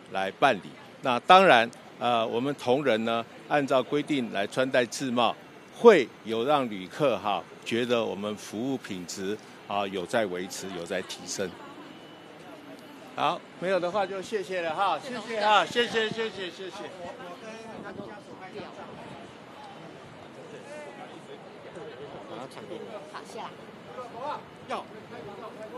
Speaker 17: 来办理。那当然，我们同仁呢，按照规定来穿戴制帽，会有让旅客觉得我们服务品质有在维持，有在提升。好，没有的话就谢谢了哈，谢谢哈，谢谢。
Speaker 13: 好，谢啦。
Speaker 17: 要。